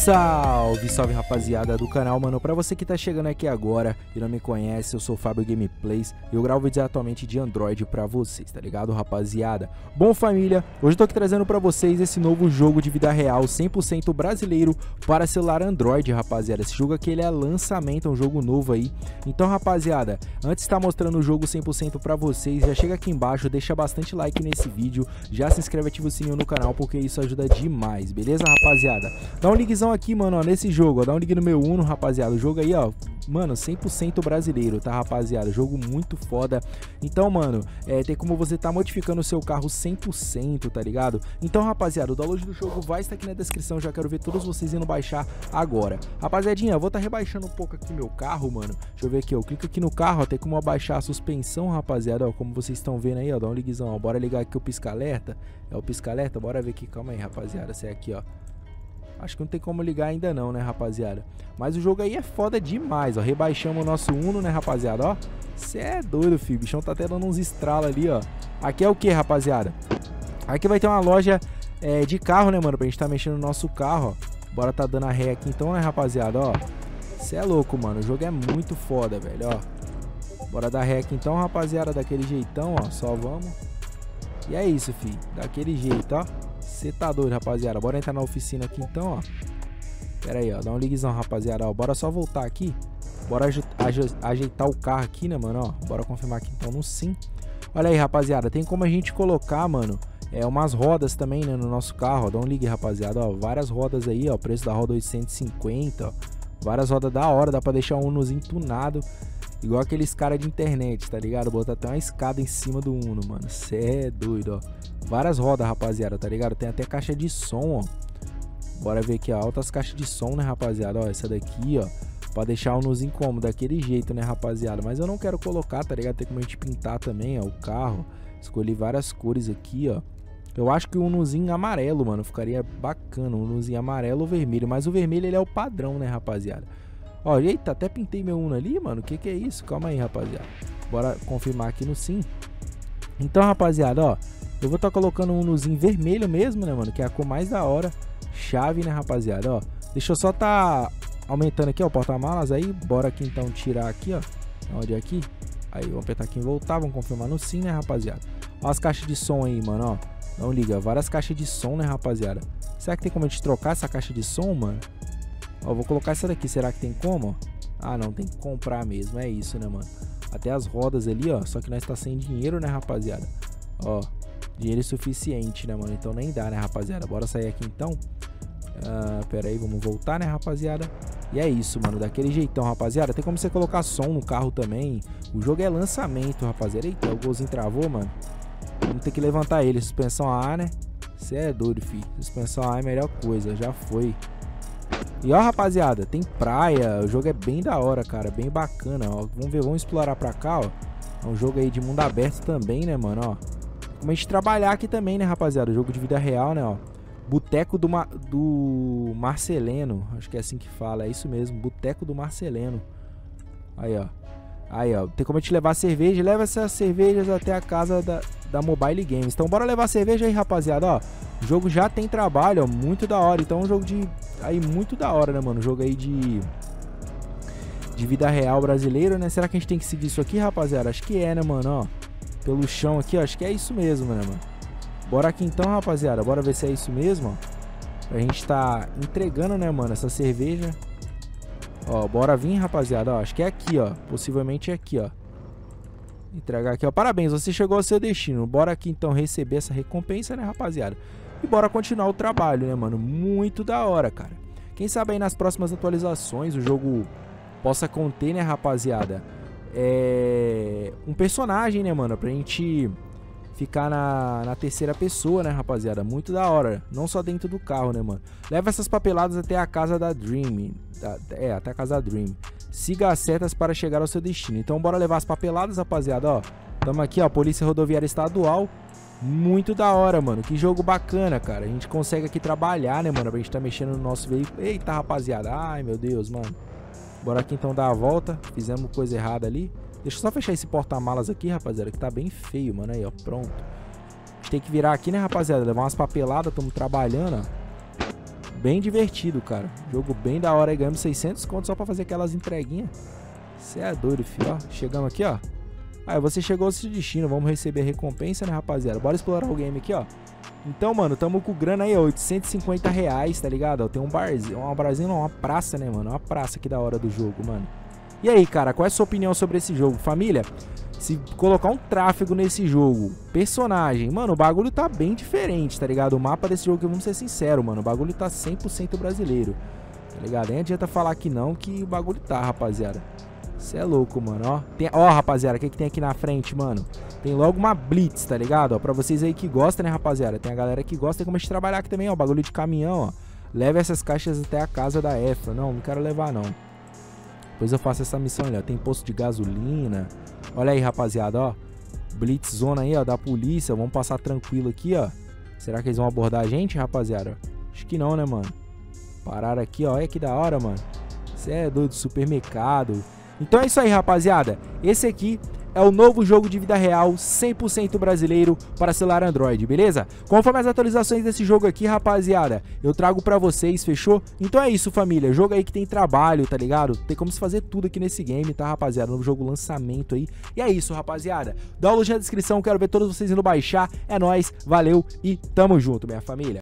Salve, salve rapaziada do canal, mano. Pra você que tá chegando aqui agora e não me conhece, eu sou o Fábio Gameplays e eu gravo vídeos atualmente de Android pra vocês, tá ligado, rapaziada? Bom, família, hoje eu tô aqui trazendo pra vocês esse novo jogo de vida real 100% brasileiro para celular Android, rapaziada. Esse jogo aqui ele é lançamento, é um jogo novo aí. Então, rapaziada, antes de estar mostrando o jogo 100% pra vocês, já chega aqui embaixo, deixa bastante like nesse vídeo, já se inscreve e ativa o sininho no canal porque isso ajuda demais, beleza, rapaziada? Dá um linkzão aqui, mano, ó, nesse jogo, ó, dá um link no meu Uno, rapaziada. O jogo aí, ó, mano, 100% brasileiro, tá, rapaziada? Jogo muito foda. Então, mano, tem como você tá modificando o seu carro 100%, tá ligado? Então, rapaziada, o download do jogo vai estar aqui na descrição. Já quero ver todos vocês indo baixar agora. Rapaziadinha, eu vou estar rebaixando um pouco aqui meu carro, mano. Deixa eu ver aqui, ó, eu clico aqui no carro, ó, tem como abaixar a suspensão, rapaziada, ó, como vocês estão vendo aí, ó, dá um linkzão, ó. Bora ligar aqui o pisca-alerta. É o pisca-alerta, bora ver aqui, calma aí, rapaziada, se é aqui, ó. Acho que não tem como ligar ainda não, né, rapaziada? Mas o jogo aí é foda demais, ó. Rebaixamos o nosso Uno, né, rapaziada, ó. Cê é doido, filho. O bichão tá até dando uns estralos ali, ó. Aqui é o que, rapaziada? Aqui vai ter uma loja de carro, né, mano? Pra gente tá mexendo no nosso carro, ó. Bora tá dando a ré aqui então, né, rapaziada, ó. Cê é louco, mano. O jogo é muito foda, velho, ó. Bora dar ré aqui então, rapaziada. Daquele jeitão, ó. Só vamos. E é isso, filho. Daquele jeito, ó. Você tá doido, rapaziada. Bora entrar na oficina aqui então, ó. Pera aí, ó. Dá um linkzão, rapaziada, ó. Bora só voltar aqui. Bora ajeitar o carro aqui, né, mano, ó. Bora confirmar aqui então no sim. Olha aí, rapaziada. Tem como a gente colocar, mano, umas rodas também, né, no nosso carro, ó. Dá um ligue, rapaziada, ó. Várias rodas aí, ó. Preço da roda 850, ó. Várias rodas da hora. Dá pra deixar um Unozinho tunado. Igual aqueles caras de internet, tá ligado? Botar até uma escada em cima do Uno, mano. Cê é doido, ó. Várias rodas, rapaziada, tá ligado? Tem até caixa de som, ó. Bora ver aqui, ó. Altas caixas de som, né, rapaziada? Ó, essa daqui, ó. Pra deixar o Unozinho como? Daquele jeito, né, rapaziada? Mas eu não quero colocar, tá ligado? Tem como a gente pintar também, ó, o carro. Escolhi várias cores aqui, ó. Eu acho que o Unozinho amarelo, mano, ficaria bacana. O Unozinho amarelo ou vermelho. Mas o vermelho, ele é o padrão, né, rapaziada? Ó, eita, até pintei meu Uno ali, mano. Que é isso? Calma aí, rapaziada. Bora confirmar aqui no sim. Então, rapaziada, ó. Eu vou estar colocando um Unozinho vermelho mesmo, né, mano? Que é a cor mais da hora. Chave, né, rapaziada, ó. Deixa eu só tá aumentando aqui, ó, o porta-malas aí. Bora aqui, então, tirar aqui, ó. Onde é aqui? Aí, vamos apertar aqui em voltar. Vamos confirmar no sim, né, rapaziada? Ó as caixas de som aí, mano, ó. Não liga, várias caixas de som, né, rapaziada? Será que tem como a gente trocar essa caixa de som, mano? Ó, vou colocar essa daqui, será que tem como? Ah, não, tem que comprar mesmo, é isso, né, mano? Até as rodas ali, ó, só que nós tá sem dinheiro, né, rapaziada? Ó, dinheiro suficiente, né, mano? Então nem dá, né, rapaziada? Bora sair aqui, então. Pera aí, vamos voltar, né, rapaziada? E é isso, mano, daquele jeitão, rapaziada. Tem como você colocar som no carro também. O jogo é lançamento, rapaziada. Eita, o golzinho travou, mano. Vamos ter que levantar ele. Suspensão A, né? Você é doido, filho. Suspensão A é a melhor coisa, já foi. E ó, rapaziada, tem praia. O jogo é bem da hora, cara, bem bacana, ó. Vamos ver, vamos explorar pra cá, ó. É um jogo aí de mundo aberto também, né, mano, ó. Como a gente trabalhar aqui também, né, rapaziada. Jogo de vida real, né, ó. Boteco do Marceleno. Acho que é assim que fala, é isso mesmo. Boteco do Marceleno. Aí, ó. Aí, ó. Tem como a gente levar cerveja. Leva essas cervejas até a casa da Mobile Games. Então bora levar cerveja aí, rapaziada, ó. O jogo já tem trabalho, ó. Muito da hora. Então é um jogo de... aí, muito da hora, né, mano? Jogo aí de vida real brasileiro, né? Será que a gente tem que seguir isso aqui, rapaziada? Acho que é, né, mano, ó. Pelo chão aqui, ó. Acho que é isso mesmo, né, mano? Bora aqui então, rapaziada. Bora ver se é isso mesmo, ó. Pra gente tá entregando, né, mano, essa cerveja. Ó, bora vir, rapaziada, ó. Acho que é aqui, ó. Possivelmente é aqui, ó. Entregar aqui, ó. Parabéns, você chegou ao seu destino. Bora aqui então receber essa recompensa, né, rapaziada? E bora continuar o trabalho, né, mano? Muito da hora, cara. Quem sabe aí nas próximas atualizações o jogo possa conter, né, rapaziada, um personagem, né, mano, pra gente ficar na terceira pessoa, né, rapaziada? Muito da hora. Não só dentro do carro, né, mano? Leva essas papeladas até a casa da Dream. Até a casa da Dream. Siga as setas para chegar ao seu destino. Então bora levar as papeladas, rapaziada, ó. Tamo aqui, ó, Polícia Rodoviária Estadual. Muito da hora, mano. Que jogo bacana, cara. A gente consegue aqui trabalhar, né, mano? Pra gente tá mexendo no nosso veículo. Eita, rapaziada. Ai, meu Deus, mano. Bora aqui então dar a volta. Fizemos coisa errada ali. Deixa eu só fechar esse porta-malas aqui, rapaziada, que tá bem feio, mano. Aí, ó, pronto. A gente tem que virar aqui, né, rapaziada? Levar umas papeladas. Tamo trabalhando, ó. bem divertido, cara. Jogo bem da hora aí, ganhamos 600 contos só pra fazer aquelas entreguinhas. Você é doido, filho, ó. Chegamos aqui, ó. Aí, você chegou ao seu destino, vamos receber a recompensa, né, rapaziada? Bora explorar o game aqui, ó. Então, mano, tamo com grana aí, ó, 850 reais, tá ligado? Ó, tem um barzinho, não, uma praça, né, mano? Uma praça aqui da hora do jogo, mano. E aí, cara, qual é a sua opinião sobre esse jogo? Família, se colocar um tráfego nesse jogo, personagem, mano, o bagulho tá bem diferente, tá ligado? O mapa desse jogo, vamos ser sinceros, mano, o bagulho tá 100% brasileiro, tá ligado? Nem adianta falar que não, que o bagulho tá, rapaziada. Você é louco, mano, ó. Ó, rapaziada, o que tem aqui na frente, mano? Tem logo uma Blitz, tá ligado? Ó, pra vocês aí que gostam, né, rapaziada? Tem a galera que gosta, tem como a gente trabalhar aqui também, ó. Bagulho de caminhão, ó. Leva essas caixas até a casa da Efra. Não quero levar, não. Depois eu faço essa missão ali, ó. Tem posto de gasolina. Olha aí, rapaziada, ó. Blitz zona aí, ó, da polícia. Vamos passar tranquilo aqui, ó. Será que eles vão abordar a gente, rapaziada? Acho que não, né, mano? Pararam aqui, ó. Olha que da hora, mano. Você é doido, supermercado. Então é isso aí, rapaziada. Esse aqui é o novo jogo de vida real 100% brasileiro para celular Android, beleza? Conforme as atualizações desse jogo aqui, rapaziada, eu trago pra vocês, fechou? Então é isso, família. Jogo aí que tem trabalho, tá ligado? Tem como se fazer tudo aqui nesse game, tá, rapaziada? Novo jogo lançamento aí. E é isso, rapaziada. Dá uma olhadinha na descrição, quero ver todos vocês indo baixar. É nóis, valeu e tamo junto, minha família.